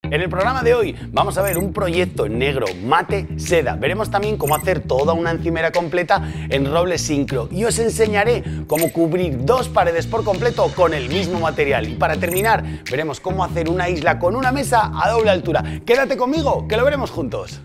En el programa de hoy vamos a ver un proyecto en negro, mate, seda. Veremos también cómo hacer toda una encimera completa en roble sincro y os enseñaré cómo cubrir dos paredes por completo con el mismo material. Y para terminar, veremos cómo hacer una isla con una mesa a doble altura. Quédate conmigo, que lo veremos juntos.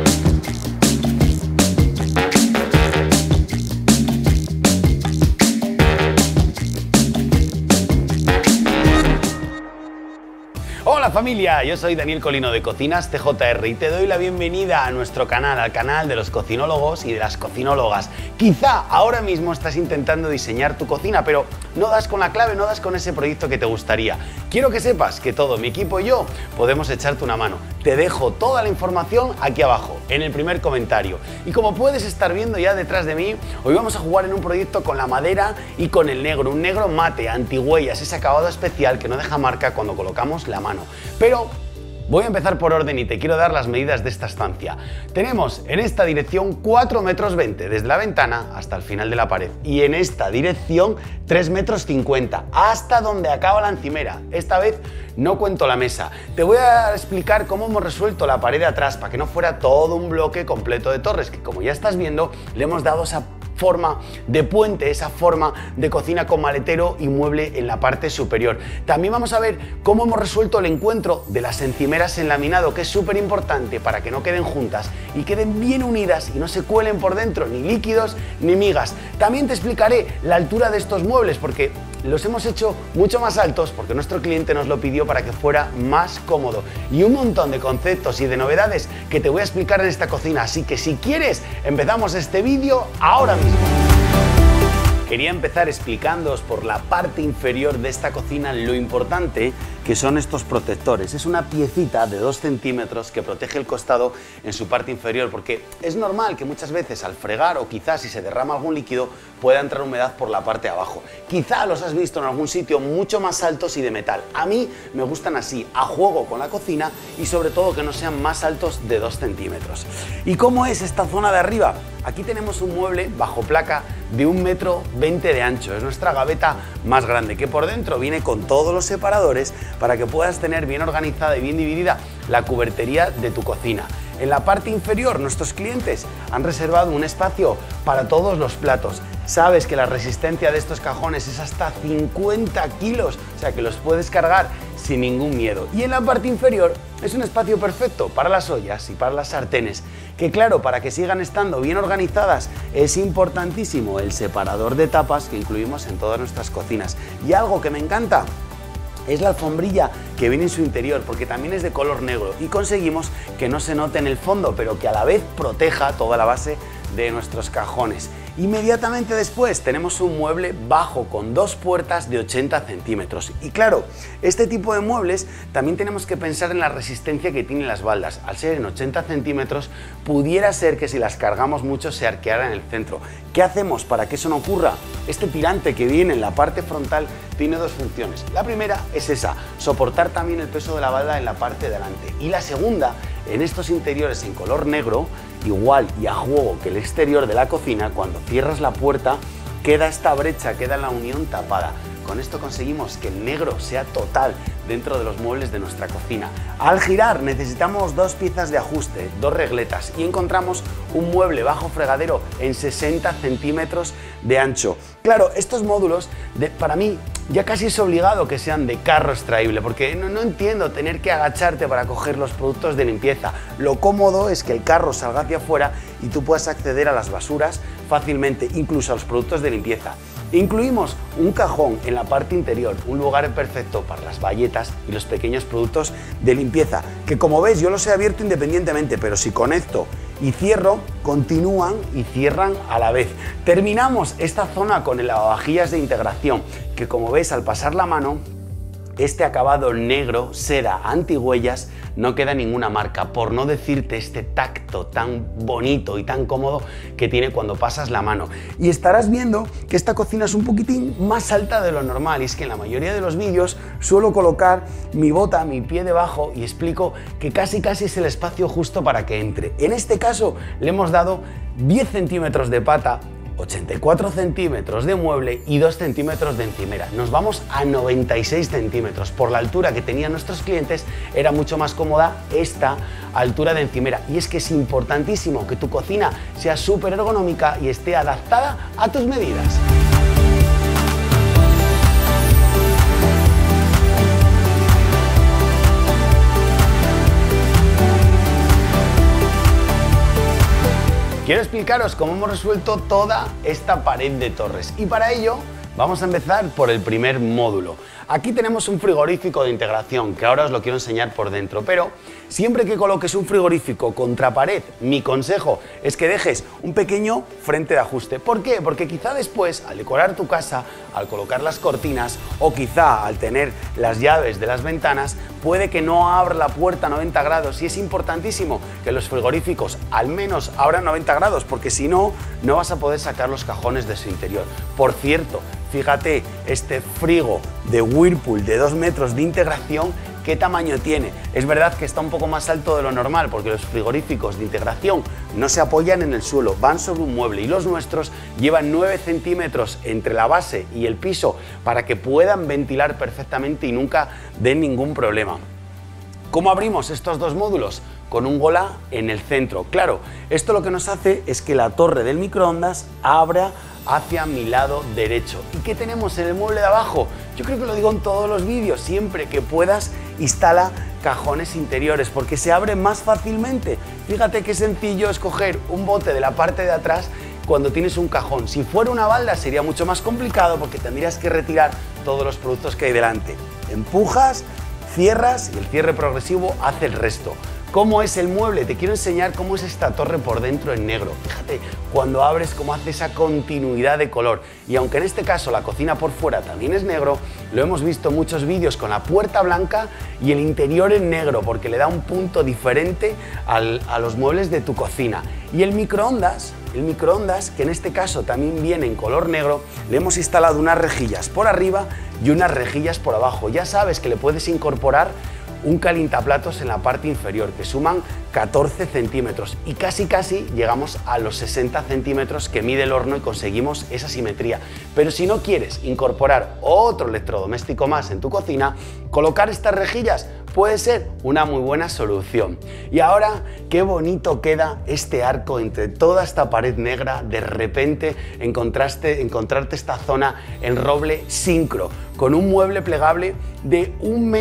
Hola familia, yo soy Daniel Colino de Cocinas TJR y te doy la bienvenida a nuestro canal, al canal de los cocinólogos y de las cocinólogas. Quizá ahora mismo estás intentando diseñar tu cocina, pero no das con la clave, no das con ese proyecto que te gustaría. Quiero que sepas que todo mi equipo y yo podemos echarte una mano. Te dejo toda la información aquí abajo, en el primer comentario. Y como puedes estar viendo ya detrás de mí, hoy vamos a jugar en un proyecto con la madera y con el negro, un negro mate, antihuellas, ese acabado especial que no deja marca cuando colocamos la mano. Pero voy a empezar por orden y te quiero dar las medidas de esta estancia. Tenemos en esta dirección 4,20 metros desde la ventana hasta el final de la pared y en esta dirección 3,50 metros hasta donde acaba la encimera. Esta vez no cuento la mesa. Te voy a explicar cómo hemos resuelto la pared de atrás para que no fuera todo un bloque completo de torres, que como ya estás viendo le hemos dado esa forma de puente, esa forma de cocina con maletero y mueble en la parte superior. También vamos a ver cómo hemos resuelto el encuentro de las encimeras en laminado, que es súper importante para que no queden juntas y queden bien unidas y no se cuelen por dentro ni líquidos ni migas. También te explicaré la altura de estos muebles porque los hemos hecho mucho más altos porque nuestro cliente nos lo pidió para que fuera más cómodo, y un montón de conceptos y de novedades que te voy a explicar en esta cocina, así que si quieres empezamos este vídeo ahora mismo. Quería empezar explicándoos por la parte inferior de esta cocina lo importante que son estos protectores. Es una piecita de 2 centímetros que protege el costado en su parte inferior, porque es normal que muchas veces al fregar o quizás si se derrama algún líquido pueda entrar humedad por la parte de abajo. Quizá los has visto en algún sitio mucho más altos y de metal. A mí me gustan así, a juego con la cocina, y sobre todo que no sean más altos de 2 centímetros. ¿Y cómo es esta zona de arriba? Aquí tenemos un mueble bajo placa de 1,20 metros de ancho. Es nuestra gaveta más grande, que por dentro viene con todos los separadores para que puedas tener bien organizada y bien dividida la cubertería de tu cocina. En la parte inferior nuestros clientes han reservado un espacio para todos los platos. Sabes que la resistencia de estos cajones es hasta 50 kilos, o sea que los puedes cargar sin ningún miedo. Y en la parte inferior es un espacio perfecto para las ollas y para las sartenes, que claro, para que sigan estando bien organizadas es importantísimo el separador de tapas que incluimos en todas nuestras cocinas. Y algo que me encanta es la alfombrilla que viene en su interior, porque también es de color negro y conseguimos que no se note en el fondo, pero que a la vez proteja toda la base de nuestros cajones. Inmediatamente después tenemos un mueble bajo con 2 puertas de 80 centímetros. Y claro, este tipo de muebles también tenemos que pensar en la resistencia que tienen las baldas. Al ser en 80 centímetros, pudiera ser que si las cargamos mucho se arqueara en el centro. ¿Qué hacemos para que eso no ocurra? Este tirante que viene en la parte frontal tiene 2 funciones. La primera es esa, soportar también el peso de la balda en la parte de delante. Y la segunda, en estos interiores en color negro, igual y a juego que el exterior de la cocina, cuando cierras la puerta queda esta brecha, queda la unión tapada. Con esto conseguimos que el negro sea total dentro de los muebles de nuestra cocina. Al girar necesitamos 2 piezas de ajuste, 2 regletas, y encontramos un mueble bajo fregadero en 60 centímetros de ancho. Claro, estos módulos para mí ya casi es obligado que sean de carro extraíble, porque no entiendo tener que agacharte para coger los productos de limpieza. Lo cómodo es que el carro salga hacia afuera y tú puedas acceder a las basuras fácilmente, incluso a los productos de limpieza. Incluimos un cajón en la parte interior, un lugar perfecto para las bayetas y los pequeños productos de limpieza, que como ves yo los he abierto independientemente, pero si conecto y cierro, continúan y cierran a la vez. Terminamos esta zona con el lavavajillas de integración, que como ves al pasar la mano, este acabado negro, seda, antihuellas, no queda ninguna marca, por no decirte este tacto tan bonito y tan cómodo que tiene cuando pasas la mano. Y estarás viendo que esta cocina es un poquitín más alta de lo normal, y es que en la mayoría de los vídeos suelo colocar mi bota, mi pie debajo, y explico que casi es el espacio justo para que entre. En este caso le hemos dado 10 centímetros de pata 84 centímetros de mueble y 2 centímetros de encimera. Nos vamos a 96 centímetros. Por la altura que tenían nuestros clientes era mucho más cómoda esta altura de encimera. Y es que es importantísimo que tu cocina sea súper ergonómica y esté adaptada a tus medidas. Quiero explicaros cómo hemos resuelto toda esta pared de torres y para ello vamos a empezar por el primer módulo. Aquí tenemos un frigorífico de integración que ahora os lo quiero enseñar por dentro, pero siempre que coloques un frigorífico contra pared, mi consejo es que dejes un pequeño frente de ajuste. ¿Por qué? Porque quizá después, al decorar tu casa, al colocar las cortinas o quizá al tener las llaves de las ventanas, puede que no abra la puerta a 90 grados y es importantísimo que los frigoríficos al menos abran 90 grados porque si no, no vas a poder sacar los cajones de su interior. Por cierto, fíjate, este frigo de Whirlpool de 2 metros de integración, ¿qué tamaño tiene? Es verdad que está un poco más alto de lo normal porque los frigoríficos de integración no se apoyan en el suelo, van sobre un mueble y los nuestros llevan 9 centímetros entre la base y el piso para que puedan ventilar perfectamente y nunca den ningún problema. ¿Cómo abrimos estos dos módulos? Con un gola en el centro. Claro, esto lo que nos hace es que la torre del microondas abra hacia mi lado derecho. ¿Y qué tenemos en el mueble de abajo? Yo creo que lo digo en todos los vídeos, siempre que puedas instala cajones interiores porque se abre más fácilmente. Fíjate qué sencillo es coger un bote de la parte de atrás cuando tienes un cajón. Si fuera una balda sería mucho más complicado porque tendrías que retirar todos los productos que hay delante. Empujas, cierras y el cierre progresivo hace el resto. ¿Cómo es el mueble? Te quiero enseñar cómo es esta torre por dentro en negro. Fíjate, cuando abres cómo hace esa continuidad de color. Y aunque en este caso la cocina por fuera también es negro, lo hemos visto en muchos vídeos con la puerta blanca y el interior en negro, porque le da un punto diferente a los muebles de tu cocina. Y el microondas, que en este caso también viene en color negro, le hemos instalado unas rejillas por arriba y unas rejillas por abajo. Ya sabes que le puedes incorporar un calientaplatos en la parte inferior que suman 14 centímetros y casi llegamos a los 60 centímetros que mide el horno y conseguimos esa simetría. Pero si no quieres incorporar otro electrodoméstico más en tu cocina, colocar estas rejillas puede ser una muy buena solución. Y ahora, qué bonito queda este arco entre toda esta pared negra, de repente encontrarte esta zona en roble sincro, con un mueble plegable de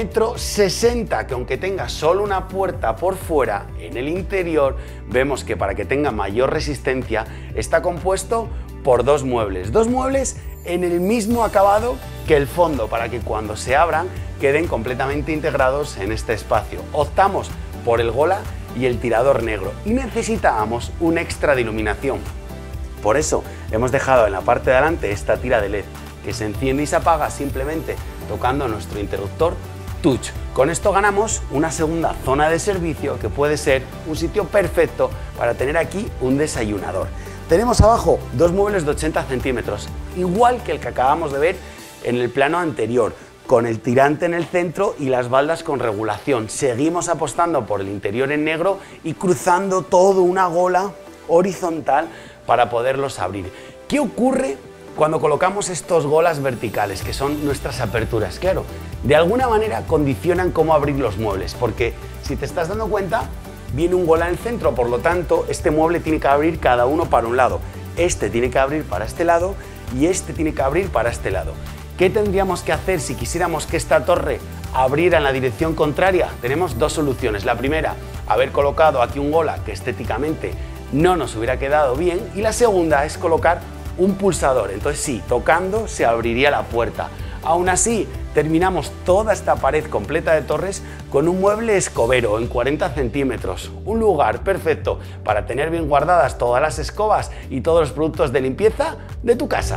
1,60 m, que aunque tenga solo una puerta por fuera, en el interior vemos que para que tenga mayor resistencia está compuesto por dos muebles en el mismo acabado que el fondo para que cuando se abran queden completamente integrados en este espacio. Optamos por el gola y el tirador negro y necesitábamos un extra de iluminación. Por eso hemos dejado en la parte de delante esta tira de LED que se enciende y se apaga simplemente tocando nuestro interruptor touch. Con esto ganamos una segunda zona de servicio que puede ser un sitio perfecto para tener aquí un desayunador. Tenemos abajo dos muebles de 80 centímetros, igual que el que acabamos de ver en el plano anterior, con el tirante en el centro y las baldas con regulación. Seguimos apostando por el interior en negro y cruzando todo una gola horizontal para poderlos abrir. ¿Qué ocurre cuando colocamos estos golas verticales, que son nuestras aperturas? Claro, de alguna manera condicionan cómo abrir los muebles, porque si te estás dando cuenta, viene un gola en el centro, por lo tanto, este mueble tiene que abrir cada uno para un lado. Este tiene que abrir para este lado y este tiene que abrir para este lado. ¿Qué tendríamos que hacer si quisiéramos que esta torre abriera en la dirección contraria? Tenemos dos soluciones. La primera, haber colocado aquí un gola que estéticamente no nos hubiera quedado bien, y la segunda es colocar un pulsador. Entonces sí, tocando se abriría la puerta. Aún así, terminamos toda esta pared completa de torres con un mueble escobero en 40 centímetros. Un lugar perfecto para tener bien guardadas todas las escobas y todos los productos de limpieza de tu casa.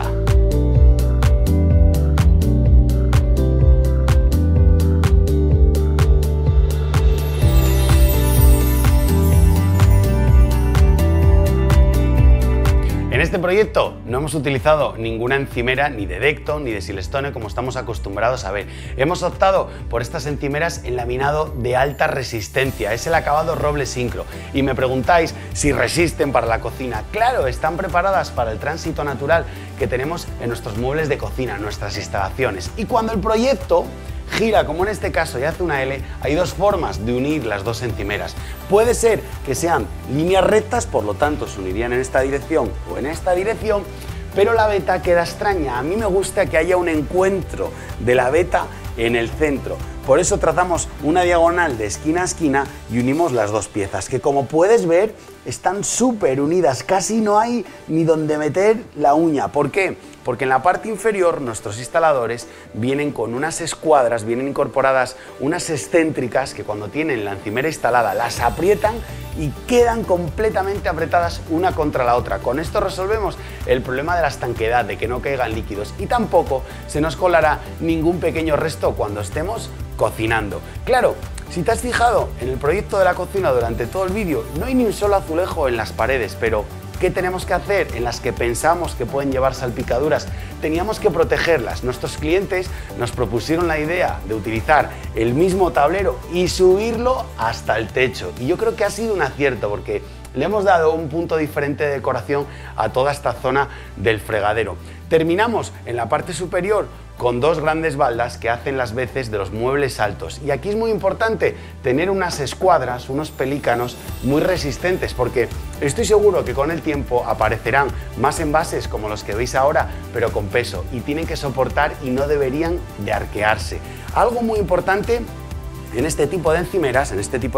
En este proyecto no hemos utilizado ninguna encimera ni de Decton ni de Silestone como estamos acostumbrados a ver. Hemos optado por estas encimeras en laminado de alta resistencia, es el acabado roble sincro. Y me preguntáis si resisten para la cocina. Claro, están preparadas para el tránsito natural que tenemos en nuestros muebles de cocina, en nuestras instalaciones. Y cuando el proyecto gira, como en este caso, y hace una L, hay dos formas de unir las dos encimeras. Puede ser que sean líneas rectas, por lo tanto se unirían en esta dirección o en esta dirección, pero la veta queda extraña. A mí me gusta que haya un encuentro de la veta en el centro. Por eso trazamos una diagonal de esquina a esquina y unimos las dos piezas, que como puedes ver están súper unidas, casi no hay ni donde meter la uña. ¿Por qué? Porque en la parte inferior nuestros instaladores vienen con unas escuadras, vienen incorporadas unas excéntricas que cuando tienen la encimera instalada las aprietan y quedan completamente apretadas una contra la otra. Con esto resolvemos el problema de la estanqueidad, de que no caigan líquidos, y tampoco se nos colará ningún pequeño resto cuando estemos cocinando. Claro, si te has fijado en el proyecto de la cocina durante todo el vídeo, no hay ni un solo azulejo en las paredes, pero ¿qué tenemos que hacer en las que pensamos que pueden llevar salpicaduras? Teníamos que protegerlas. Nuestros clientes nos propusieron la idea de utilizar el mismo tablero y subirlo hasta el techo. Y yo creo que ha sido un acierto porque le hemos dado un punto diferente de decoración a toda esta zona del fregadero. Terminamos en la parte superior con dos grandes baldas que hacen las veces de los muebles altos. Y aquí es muy importante tener unas escuadras, unos pelícanos muy resistentes, porque estoy seguro que con el tiempo aparecerán más envases como los que veis ahora, pero con peso, y tienen que soportar y no deberían de arquearse. Algo muy importante en este tipo de encimeras,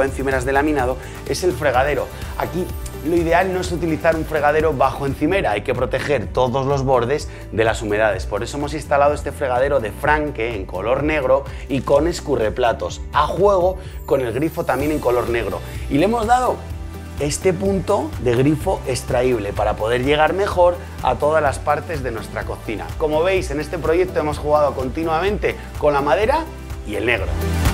de laminado, es el fregadero. Aquí lo ideal no es utilizar un fregadero bajo encimera, hay que proteger todos los bordes de las humedades. Por eso hemos instalado este fregadero de Franke en color negro y con escurreplatos, a juego con el grifo también en color negro. Y le hemos dado este punto de grifo extraíble para poder llegar mejor a todas las partes de nuestra cocina. Como veis, en este proyecto hemos jugado continuamente con la madera y el negro.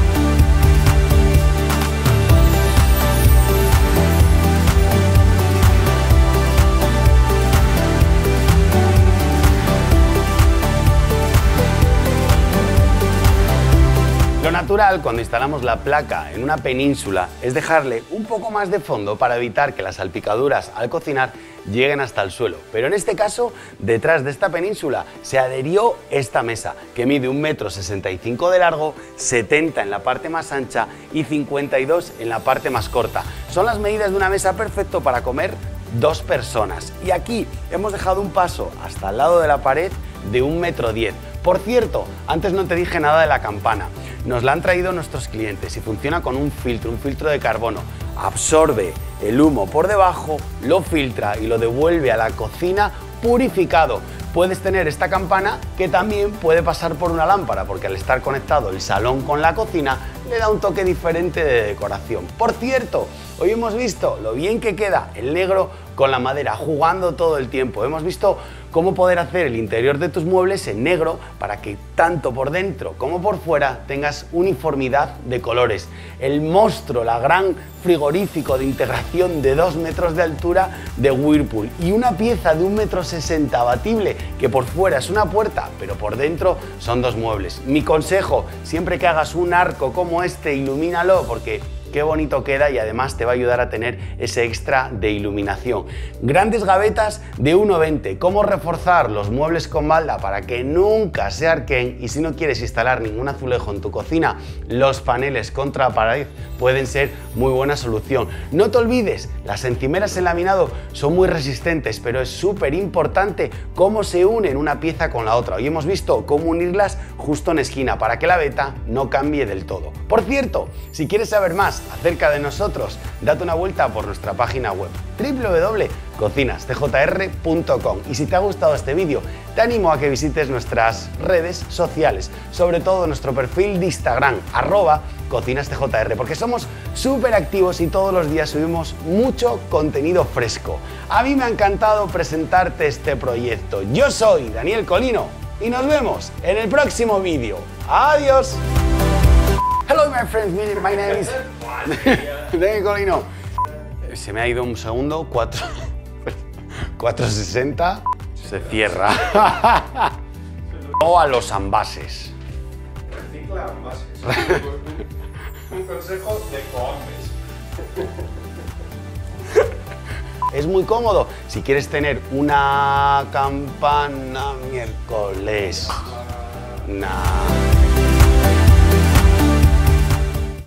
Lo natural cuando instalamos la placa en una península es dejarle un poco más de fondo para evitar que las salpicaduras al cocinar lleguen hasta el suelo. Pero en este caso, detrás de esta península se adherió esta mesa, que mide 1,65 m de largo, 70 en la parte más ancha y 52 en la parte más corta. Son las medidas de una mesa perfecto para comer dos personas. Y aquí hemos dejado un paso hasta el lado de la pared de 1,10 m. Por cierto, antes no te dije nada de la campana. Nos la han traído nuestros clientes y funciona con un filtro de carbono. Absorbe el humo por debajo, lo filtra y lo devuelve a la cocina purificado. Puedes tener esta campana que también puede pasar por una lámpara, porque al estar conectado el salón con la cocina le da un toque diferente de decoración. Por cierto, hoy hemos visto lo bien que queda el negro con la madera, jugando todo el tiempo. Hemos visto cómo poder hacer el interior de tus muebles en negro para que tanto por dentro como por fuera tengas uniformidad de colores. El monstruo, la gran frigorífico de integración de 2 metros de altura de Whirlpool y una pieza de 1,60 m abatible que por fuera es una puerta, pero por dentro son dos muebles. Mi consejo, siempre que hagas un arco como este, ilumínalo porque qué bonito queda y además te va a ayudar a tener ese extra de iluminación. Grandes gavetas de 1,20 m. ¿Cómo reforzar los muebles con balda para que nunca se arqueen? Y si no quieres instalar ningún azulejo en tu cocina, los paneles contra pared pueden ser muy buena solución. No te olvides, las encimeras en laminado son muy resistentes, pero es súper importante cómo se unen una pieza con la otra. Hoy hemos visto cómo unirlas justo en esquina para que la veta no cambie del todo. Por cierto, si quieres saber más acerca de nosotros, date una vuelta por nuestra página web www.cocinastjr.com. Y si te ha gustado este vídeo, te animo a que visites nuestras redes sociales, sobre todo nuestro perfil de Instagram, @cocinastjr, porque somos súper activos y todos los días subimos mucho contenido fresco. A mí me ha encantado presentarte este proyecto. Yo soy Daniel Colino y nos vemos en el próximo vídeo. ¡Adiós! Hello my friends, my name is Daniel Colino. Se me ha ido un segundo, 4 460 se cierra. O a los envases. Recicla envases. Un consejo de coambes. Es muy cómodo si quieres tener una campana miércoles. Nah.